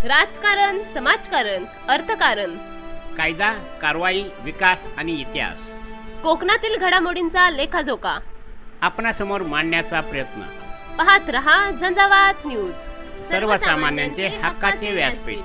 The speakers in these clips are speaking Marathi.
राजकारण, समाजकारण, अर्थकारण, कायदा, कारवाई, विकास आणि इतिहास, कोकणातील घडामोडींचा लेखाजोखा आपणासमोर मांडण्याचा प्रयत्न. पाहत रहा झंझावात न्यूज, सर्वसामान्यांचे हक्काचे व्यासपीठ.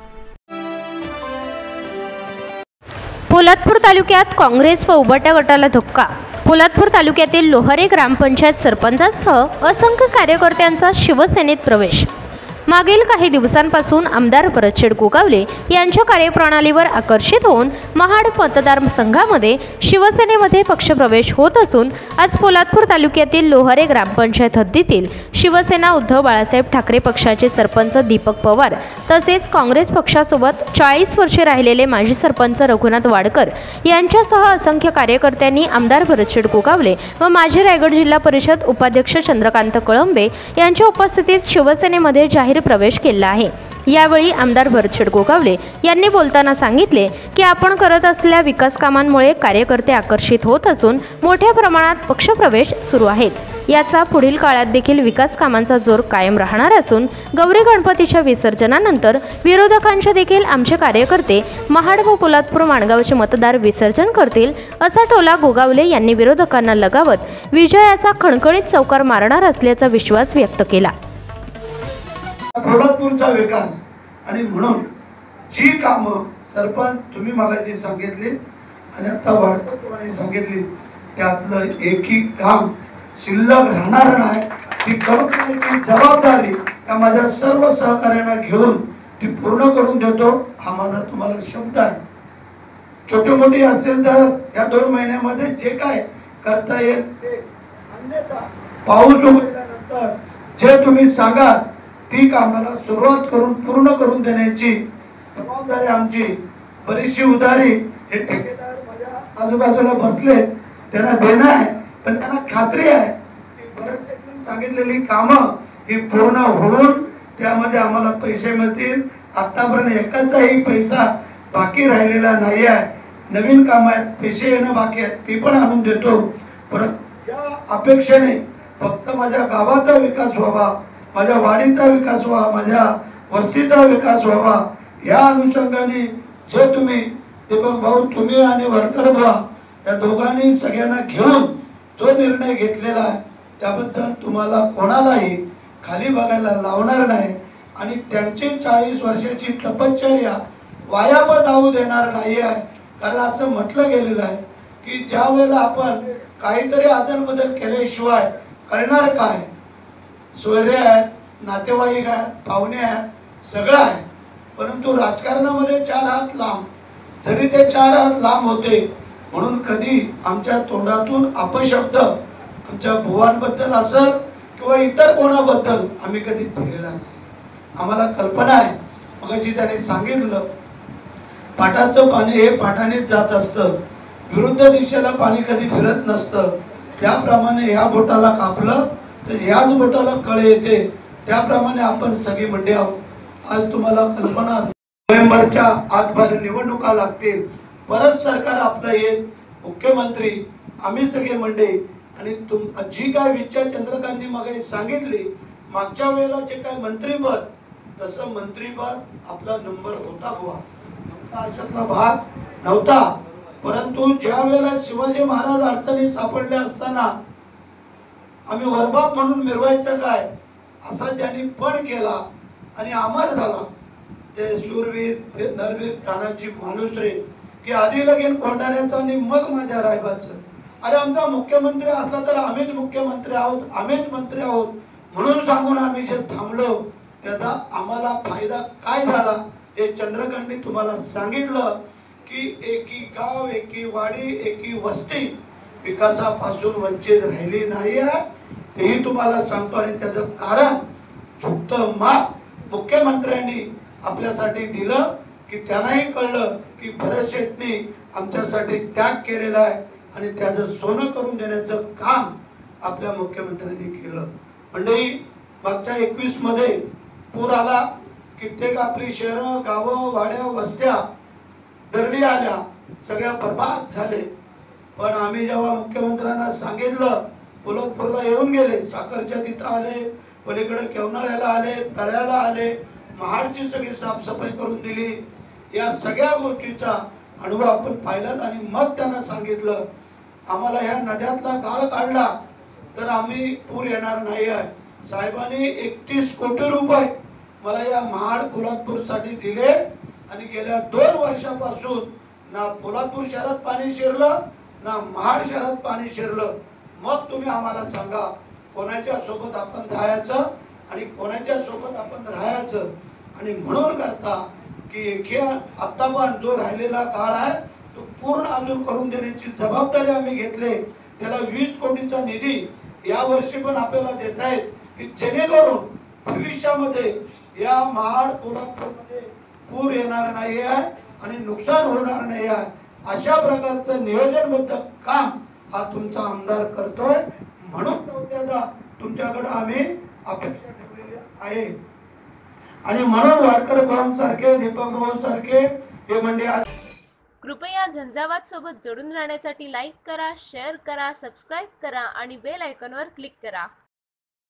पोलादपूर तालुक्यात काँग्रेस व उबाटा गटाला धक्का. पोलादपूर तालुक्यातील लोहारे ग्रामपंचायत सरपंचासह असंख्य कार्यकर्त्यांचा शिवसेनेत प्रवेश. मागील काही दिवसांपासून आमदार भरतशेठ गोगावले यांच्या कार्यप्रणालीवर आकर्षित होऊन महाड मतदारसंघामध्ये शिवसेनेमध्ये पक्षप्रवेश होत असून आज पोलादपूर तालुक्यातील लोहारे ग्रामपंचायत हद्दीतील शिवसेना उद्धव बाळासाहेब ठाकरे पक्षाचे सरपंच दीपक पवार तसेच काँग्रेस पक्षासोबत 40 वर्षे राहिलेले माजी सरपंच रघुनाथ वाडकर यांच्यासह असंख्य कार्यकर्त्यांनी आमदार भरतशेठ गोगावले व माजी रायगड जिल्हा परिषद उपाध्यक्ष चंद्रकांत कळंबे यांच्या उपस्थितीत शिवसेनेमध्ये जाहीर प्रवेश केला आहे. यावेळी आमदार भरतशेठ गोगावले यांनी बोलताना सांगितले की आपण करत असलेल्या विकास कामांमुळे कार्यकर्ते आकर्षित होत असून मोठ्या प्रमाणात पक्षप्रवेश सुरू आहेत. याचा पुढील काळात देखील विकास कामांचा जोर कायम राहणार असून गौरी गणपतीच्या विसर्जनानंतर विरोधकांचे देखील आमचे कार्यकर्ते महाड व पोलादपूर माणगावचे मतदार विसर्जन करतील असा टोला गोगावले यांनी विरोधकांना लगावत विजयाचा खणखणीत चौकार मारणार असल्याचा विश्वास व्यक्त केला. पोलादपूरचा विकास आणि म्हणून जी कामं सरपंच तुम्ही मागाशी सांगितली आणि आता वाडकर सांगितली त्यातलं एकही काम शिल्लक राहणार नाही. ती करून देण्याची जबाबदारी त्या माझ्या सर्व सहकार्यांना घेऊन ती पूर्ण करून देतो हा माझा तुम्हाला शब्द आहे. छोटी मोठी असेल तर या 2 महिन्यामध्ये जे काय करता येईल ते, अन्यथा पाऊस उघडल्यानंतर जे तुम्ही सांगाल ती कामाला सुरुवात करून पूर्ण करून देण्याची जबाबदारी आमची. बरीचशी उधारी हे ठेकेदार माझ्या आजूबाजूला बसले त्यांना देणं आहे, पण त्यांना खात्री आहे की भरतशेठने सांगितलेली कामं ही पूर्ण होऊन त्यामध्ये आम्हाला पैसे मिळतील. आतापर्यंत एकाचाही पैसा बाकी राहिलेला नाही आहे. नवीन काम आहेत, पैसे येणं बाकी आहेत, ते पण आणून देतो. परत ज्या अपेक्षेने फक्त माझ्या गावाचा विकास व्हावा, माझ्या वाडीचा विकास व्हावा, माझ्या वस्तीचा विकास व्हावा या अनुषंगाने जे तुम्ही दीपक भाऊ तुम्ही आणि वाडकर भाऊ या दोघांनी सगळ्यांना घेऊन जो निर्णय घेतलेला आहे त्याबद्दल तुम्हाला कोणालाही खाली बघायला लावणार नाही आणि त्यांची 40 वर्षाची तपश्चर्या वाया जाऊ देणार नाही आहे. कारण असं म्हटलं गेलेलं आहे की ज्या वेळेला आपण काहीतरी आदलबदल केल्याशिवाय कळणार काय. सोयरे आहेत, नातेवाईक आहेत, पाहुणे आहेत, सगळं आहे, परंतु राजकारणामध्ये 4 हात लांब. जरी ते 4 हात लांब होते म्हणून कधी आमच्या तोंडातून अपशब्द आमच्या भुवांबद्दल असेल किंवा इतर कोणाबद्दल आम्ही कधी दिलेला नाही. आम्हाला कल्पना आहे, मगाशी त्याने सांगितलं पाटाचं पाणी हे पाटानेच जात असतं, विरुद्ध दिशेला पाणी कधी फिरत नसतं. त्याप्रमाणे ह्या बोटाला कापलं तर ह्याच बोटाला कळ येते. त्याप्रमाणे आपण सगळी मंडळी आहोत. आज तुम्हाला कल्पना असते नोव्हेंबरच्या आतभर निवडणुका लागतील, परत सरकार आपलं येईल, मुख्यमंत्री आम्ही सगळे मंडळी आणि जी काय विचार चंद्रकांतनी मग सांगितली मागच्या वेळेला जे काय मंत्रीपद तसं मंत्रीपद आपला नंबर होता बुवा, अशातला भाग नव्हता. परंतु ज्या वेळेला शिवाजी महाराज अडचणीत सापडले असताना आम्ही वरबाप म्हणून मिरवायचं काय असा ज्यांनी पण केला आणि अमर झाला ते शूरवीर नरवीर तानाजी मालुसरे की आधी लगेन कोंढाण्याचं आणि मग माझ्या रायबाचं. अरे आमचा मुख्यमंत्री असला तर आम्हीच मुख्यमंत्री आहोत, आम्हीच मंत्री आहोत म्हणून सांगून आम्ही जे थांबलो त्याचा आम्हाला फायदा काय झाला हे चंद्रकांतनी तुम्हाला सांगितलं की एकी गाव, एकी वाडी, एकी वस्ती विकासापासून वंचित राहिली नाही आहे. तेही तुम्हाला सांगतो आणि त्याचं कारण झुकतं माप मुख्यमंत्र्यांनी आपल्यासाठी दिलं की त्यांनाही कळलं की भरतशेठनी आमच्यासाठी त्याग केलेला आहे आणि त्याचं सोनं करून देण्याचं काम आपल्या मुख्यमंत्र्यांनी केलं. मंडळी मागच्या 21 मध्ये पूर आला, कित्येक आपली शहरं, गावं, वाड्या, वस्त्या दरडी आल्या, सगळ्या बर्बाद झाले. पण आम्ही जेव्हा मुख्यमंत्र्यांना सांगितलं पोलादपूरला येऊन गेले, साखरच्या तिथं आले, पलीकडे केवनाळ्याला आले, तळ्याला आले, महाडची सगळी साफसफाई करून दिली. या सगळ्या गोष्टीचा अनुभव आपण पाहिलात आणि मग त्यांना सांगितलं आम्हाला ह्या नद्यातला गाळ काढला तर आम्ही पूर येणार नाही आहे. साहेबांनी 31 कोटी रुपये मला या महाड पोलादपूर साठी दिले आणि गेल्या 2 वर्षापासून ना पोलादपूर शहरात पाणी शिरलं ना महाड शहरात पाणी शिरलं. मग तुम्ही आम्हाला सांगा कोणाच्या सोबत आपण जायचं आणि कोणाच्या सोबत आपण राहायचं. आणि म्हणून करता की आता पण जो राहिलेला काळ आहे तो पूर्ण अजून करून देण्याची जबाबदारी आम्ही घेतले. त्याला 20 कोटीचा निधी या वर्षी पण आपल्याला देत आहेत की जेणेकरून भविष्यामध्ये या महाड पोलादपूरमध्ये पूर येणार नाही आहे आणि नुकसान होणार नाही आहे. अशा प्रकारचं नियोजनबद्ध काम हा तुमचा आमदार करतोय. म्हणून तुमच्याकडे आम्ही अपेक्षा ठेवलेली आहे. आणि म्हणून वाडकर भाऊंसारखे दीपक भाऊंसारखे हे म्हणजे कृपया झंझावात सोबत जोडून राहण्यासाठी लाईक करा, शेअर करा, सबस्क्राईब करा आणि बेल आयकॉनवर क्लिक करा.